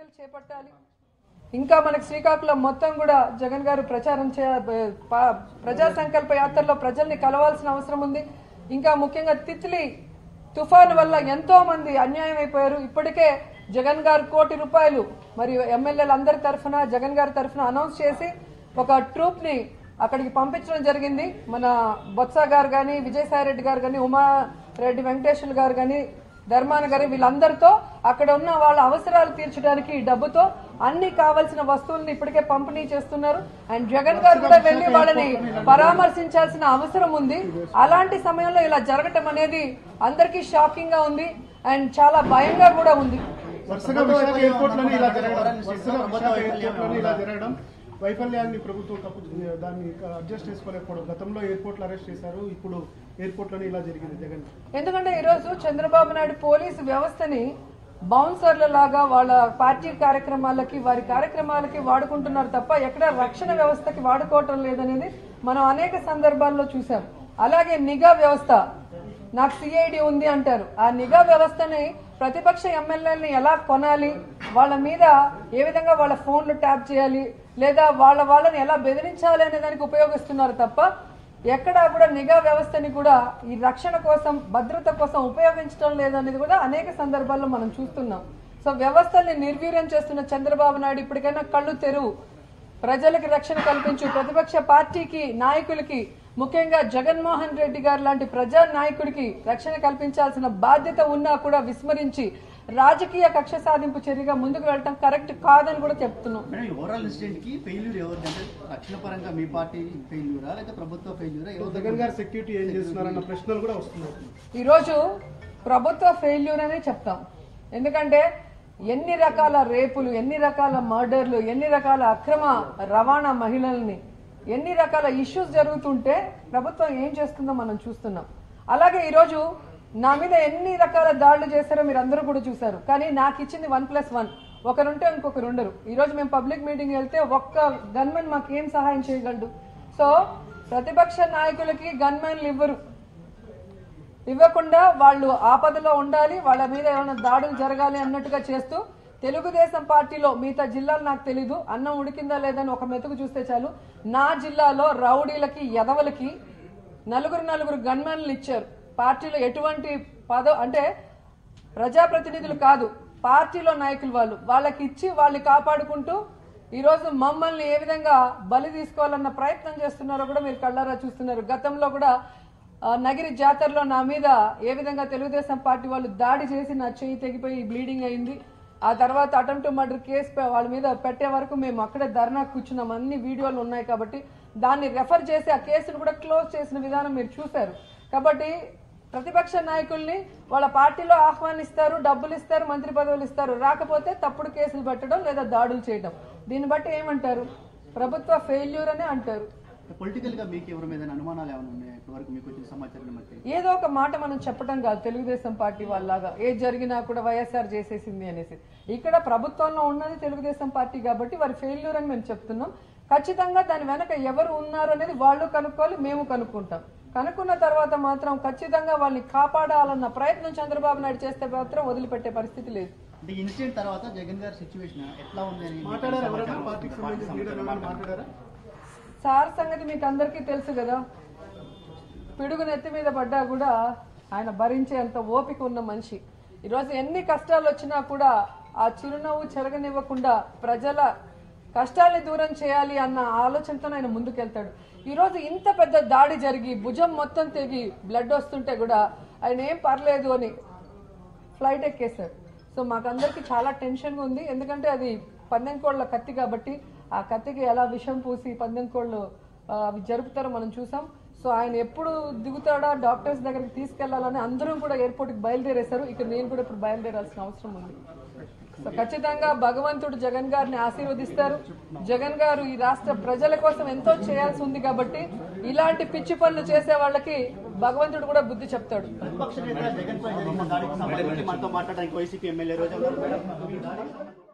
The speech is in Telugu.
చర్యలు చేపట్టాలి. ఇంకా మనకి శ్రీకాకుళం మొత్తం కూడా జగన్ గారు ప్రచారం ప్రజా సంకల్ప యాత్రలో ప్రజల్ని కలవాల్సిన అవసరం ఉంది. ఇంకా ముఖ్యంగా తిత్లీ తుఫాను వల్ల ఎంతో మంది అన్యాయం అయిపోయారు. ఇప్పటికే జగన్ గారు ₹1,00,00,000 మరియు ఎమ్మెల్యేలు అందరి తరఫున జగన్ గారి తరఫున అనౌన్స్ చేసి ఒక ట్రూప్ ని అక్కడికి పంపించడం జరిగింది. మన బొత్స గారు గాని, విజయసాయిరెడ్డి గారు గాని, ఉమారెడ్డి వెంకటేశ్వర్లు గారు గాని, ధర్మాన గారు వీళ్ళందరితో అక్కడ ఉన్న వాళ్ళ అవసరాలు తీర్చడానికి డబ్బుతో అన్ని కావాల్సిన వస్తువులను ఇప్పటికే పంపిణీ చేస్తున్నారు. అండ్ జగన్ గారు కూడా వెళ్లి వాళ్ళని పరామర్శించాల్సిన అవసరం ఉంది. అలాంటి సమయంలో ఇలా జరగటం అనేది అందరికీ షాకింగ్ గా ఉంది అండ్ చాలా భయంగా కూడా ఉంది. వైఫల్యాన్ని ప్రభుత్వం దాన్ని అడ్జస్ట్ చేసుకోలేకపోవడం, గతంలో ఎయిర్పోర్ట్లు అరెస్ట్ చేశారు, ఇప్పుడు ఎయిర్పోర్ట్లోనే ఇలా జరిగింది జగన్. ఎందుకంటే ఈరోజు చంద్రబాబు నాయుడు పోలీసు వ్యవస్థని బౌన్సర్ల లాగా వాళ్ళ పార్టీ కార్యక్రమాలకి వారి కార్యక్రమాలకి వాడుకుంటున్నారు తప్ప ఎక్కడ రక్షణ వ్యవస్థకి వాడుకోవటం లేదనేది మనం అనేక సందర్భాల్లో చూసాం. అలాగే నిఘా వ్యవస్థ, నాకు సిఐడి ఉంది అంటారు. ఆ నిఘా వ్యవస్థని ప్రతిపక్ష ఎమ్మెల్యేలని ఎలా కొనాలి, వాళ్ళ మీద ఏ విధంగా వాళ్ళ ఫోన్లు ట్యాప్ చేయాలి, లేదా వాళ్ళని ఎలా బెదిరించాలి అనే దానికి ఉపయోగిస్తున్నారు తప్ప ఎక్కడా కూడా నిఘా వ్యవస్థని కూడా ఈ రక్షణ కోసం, భద్రత కోసం ఉపయోగించడం లేదనేది కూడా అనేక సందర్భాల్లో మనం చూస్తున్నాం. సో వ్యవస్థల్ని నిర్వీర్యం చేస్తున్న చంద్రబాబు నాయుడు ఇప్పటికైనా కళ్ళు తెరువు, ప్రజలకి రక్షణ కల్పించు. ప్రతిపక్ష పార్టీకి నాయకులకి, ముఖ్యంగా జగన్మోహన్ రెడ్డి గారు లాంటి ప్రజా నాయకుడికి రక్షణ కల్పించాల్సిన బాధ్యత ఉన్నా కూడా విస్మరించి రాజకీయ కక్ష సాధింపు చర్యగా ముందుకు వెళ్ళటం కరెక్ట్ కాదని కూడా చెప్తున్నాం. ఓవరాల్ ఇన్సిడెంట్ కి ఫెయిల్యూర్ ఎవరిదంటే రక్షణ పరంగా మీ పార్టీ ఫెయిల్యూరా లేకపోతే ప్రభుత్వ ఫెయిల్యూరా? జగన్ గారు సెక్యూరిటీ ఏం చేస్తున్నారన్న ప్రశ్నలు కూడా వస్తున్నాయి. ఈరోజు ప్రభుత్వ ఫెయిల్యూర్ అనే చెప్తాం. ఎందుకంటే ఎన్ని రకాల రేపులు, ఎన్ని రకాల మర్డర్లు, ఎన్ని రకాల అక్రమ రవాణా మహిళల్ని, ఎన్ని రకాల ఇష్యూస్ జరుగుతుంటే ప్రభుత్వం ఏం చేస్తుందో మనం చూస్తున్నాం. అలాగే ఈరోజు నా మీద ఎన్ని రకాల దాడులు చేశారో మీరు అందరూ కూడా చూశారు. కానీ నాకు ఇచ్చింది 1+1, ఒకరుంటే ఇంకొకరు ఉండరు. ఈరోజు మేము పబ్లిక్ మీటింగ్ వెళ్తే ఒక్క గన్మెన్ మాకు ఏం సహాయం చేయగలడు? సో ప్రతిపక్ష నాయకులకి గన్మెన్లు ఇవ్వకుండా వాళ్ళు ఆపదలో ఉండాలి, వాళ్ళ మీద ఏమైనా దాడులు జరగాలి అన్నట్టుగా చేస్తూ తెలుగుదేశం పార్టీలో మిగతా జిల్లాలు నాకు తెలీదు, అన్నం ఉడికిందా లేదని ఒక మెతుకు చూస్తే చాలు, నా జిల్లాలో రౌడీలకి, ఎదవలకి నలుగురు గన్మెన్లు ఇచ్చారు. పార్టీలో ఎటువంటి అంటే ప్రజాప్రతినిధులు కాదు, పార్టీలో నాయకులు వాళ్ళకి ఇచ్చి వాళ్ళు కాపాడుకుంటూ ఈరోజు మమ్మల్ని ఏ విధంగా బలి తీసుకోవాలన్న ప్రయత్నం చేస్తున్నారో కూడా మీరు కళ్ళారా చూస్తున్నారు. గతంలో కూడా నగిరి జాతరలో నా మీద ఏ విధంగా తెలుగుదేశం పార్టీ వాళ్ళు దాడి చేసి నా చెయ్యి తెగిపోయి బ్లీడింగ్ అయింది. ఆ తర్వాత అటెంప్ట్ మర్డర్ కేసు వాళ్ళ మీద పెట్టే వరకు మేము అక్కడే ధర్నా కూర్చున్నాం. అన్ని వీడియోలు ఉన్నాయి కాబట్టి దాన్ని రెఫర్ చేసి ఆ కేసును కూడా క్లోజ్ చేసిన విధానం మీరు చూశారు. కాబట్టి ప్రతిపక్ష నాయకుల్ని వాళ్ళ పార్టీలో ఆహ్వానిస్తారు, డబ్బులు ఇస్తారు, మంత్రి పదవులు ఇస్తారు, రాకపోతే తప్పుడు కేసులు పెట్టడం లేదా దాడులు చేయడం. దీన్ని బట్టి ఏమంటారు? ప్రభుత్వ ఫెయిల్యూర్ అనే అంటారు. పొలిటికల్ గా మీకు ఎవరి మీద అనుమానాలు ఏమైనా ఉన్నాయా? ఇప్పటివరకు మీకు వచ్చిన సమాచారం బట్టి ఏదో ఒక మాట మనం చెప్పడం కాదు, తెలుగుదేశం పార్టీ వాళ్ళలాగా ఏది జరిగినా కూడా వైఎస్ఆర్ చేసేసింది అనేసి. ఇక్కడ ప్రభుత్వంలో ఉన్నది తెలుగుదేశం పార్టీ కాబట్టి వారి ఫెయిల్యూర్ అని మేము చెప్తున్నాం. ఖచ్చితంగా దాని వెనక ఎవరు ఉన్నారు అనేది వాళ్ళు కనుక్కోవాలి, మేము కనుక్కుంటాం. కనుక్కున్న తర్వాత మాత్రం ఖచ్చితంగా వాళ్ళని కాపాడాలన్న ప్రయత్నం చంద్రబాబు నాయుడు చేస్తే మాత్రం వదిలిపెట్టే పరిస్థితి లేదు. ఇన్సిడెంట్ తర్వాత జగన్ గారి సిచ్యువేషన్ ఎట్లా ఉంది అని సార్ సంగతి మీకు అందరికీ తెలుసు కదా. పిడుగు నెత్తి మీద పడ్డా కూడా ఆయన భరించేంత ఓపిక ఉన్న మనిషి. ఈరోజు ఎన్ని కష్టాలు వచ్చినా కూడా ఆ చిరునవ్వు చెరగనివ్వకుండా ప్రజల కష్టాల్ని దూరం చేయాలి అన్న ఆలోచనతో ఆయన ముందుకెళ్తాడు. ఈరోజు ఇంత పెద్ద దాడి జరిగి భుజం మొత్తం తెగి బ్లడ్ వస్తుంటే కూడా ఆయన ఏం పర్లేదు అని ఫ్లైట్ ఎక్కేశారు. సో మాకందరికి చాలా టెన్షన్గా ఉంది. ఎందుకంటే అది పందెం కోళ్ల కత్తి కాబట్టి ఆ కత్తికి ఎలా విషం పూసి పందెం కోళ్ళు అవి జరుపుతారో మనం చూసాం. సో ఆయన ఎప్పుడు దిగుతాడా, డాక్టర్స్ దగ్గరికి తీసుకెళ్లాలని అందరూ కూడా ఎయిర్పోర్ట్కి బయలుదేరేశారు. ఇక్కడ నేను కూడా ఇప్పుడు బయలుదేరాల్సిన అవసరం ఉంది. సో ఖచ్చితంగా భగవంతుడు జగన్ గారిని ఆశీర్వదిస్తారు. జగన్ గారు ఈ రాష్ట్ర ప్రజల కోసం ఎంతో చేయాల్సి ఉంది కాబట్టి ఇలాంటి పిచ్చి పనులు చేసే వాళ్ళకి భగవంతుడు కూడా బుద్ధి చెప్తాడు.